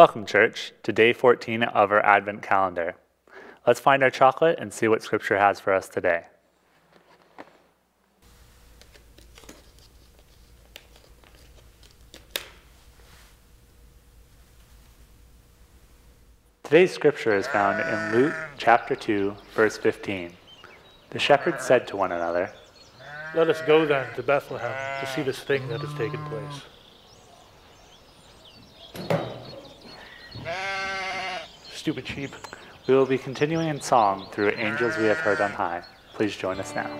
Welcome, church, to day 14 of our Advent calendar. Let's find our chocolate and see what Scripture has for us today. Today's Scripture is found in Luke chapter 2, verse 15. The shepherds said to one another, "Let us go then to Bethlehem to see this thing that has taken place." Stupid sheep. We will be continuing in song through Angels We Have Heard on High. Please join us now.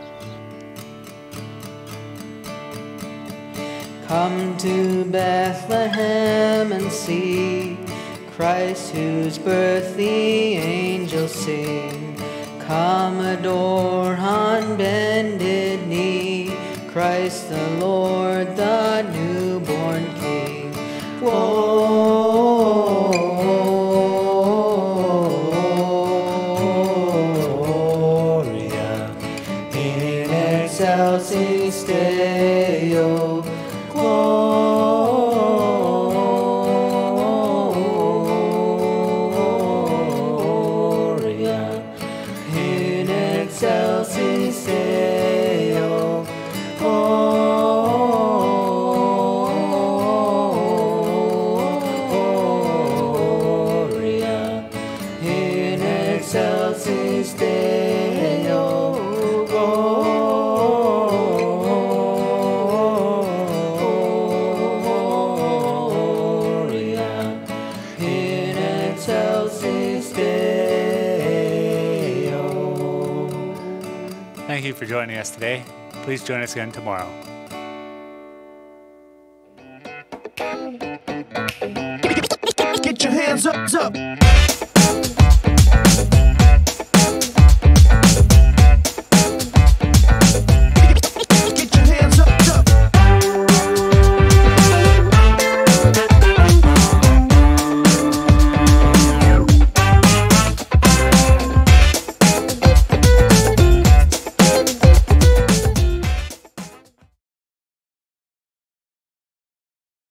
Come to Bethlehem and see Christ, whose birth the angels sing. Come adore on bended knee Christ the Lord, the newborn King. Gloria in excelsis Deo. Gloria in excelsis Deo. Gloria in excelsis Deo. Gloria in excelsis Deo. Thank you for joining us today. Please join us again tomorrow. Get your hands up.